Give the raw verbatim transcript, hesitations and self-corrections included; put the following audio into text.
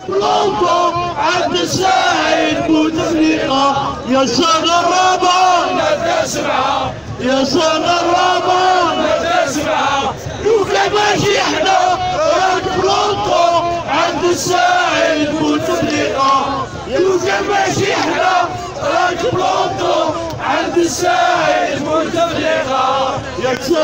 بلونطو عند السعيد بوتفليقة يا سنة الرابعة نادى سبعة يا سنة الرابعة نادى سبعة يوكا ماشي احنا راك بلونطو عند السعيد بوتفليقة يوكا ماشي احنا راك بلونطو عند السعيد بوتفليقة.